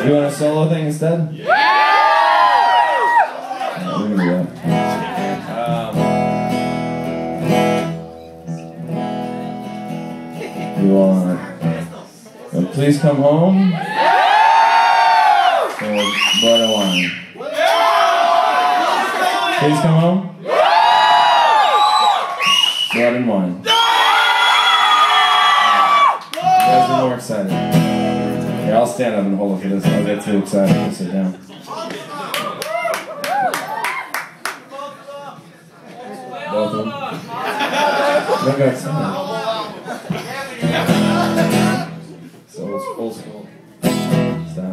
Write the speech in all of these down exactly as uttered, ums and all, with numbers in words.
You want a solo thing instead? Yeah! Oh, there we go. Um, you want uh, Please Come Home? Or Blood and Wine? Please Come Home? Blood and Wine. You guys are more excited. Here, I'll stand up and hold it for this. I'll get too excited to sit down. Both of them. Look outside. So it's old school. Stop.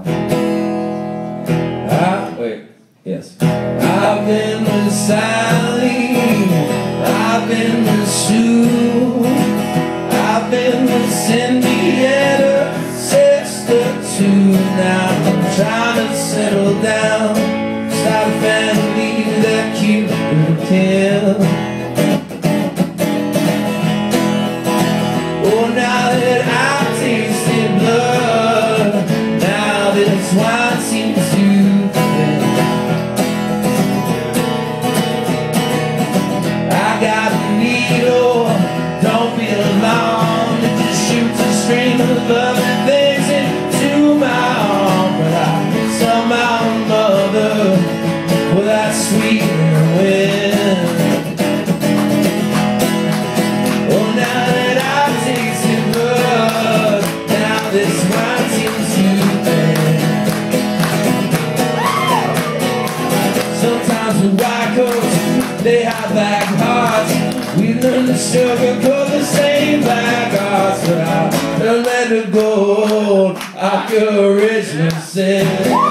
Ah, wait. Yes. I've been with Sally. I've been with Sue. I've been with Cindy and her sister too. Now I'm trying to settle down. Start a family that cute little kid. Oh, now that I've tasted blood, now this wine seems to fit. I got a needle, don't be alarmed. It just shoots a string of loving things into my arm. But I somehow mother with that sweet wind. Oh, now that I've tasted blood, now this wine seems to fit. Sometimes with white coats, they have black hearts. We learn to sugarcoat the same black hearts, but I don't let it go like your original sin.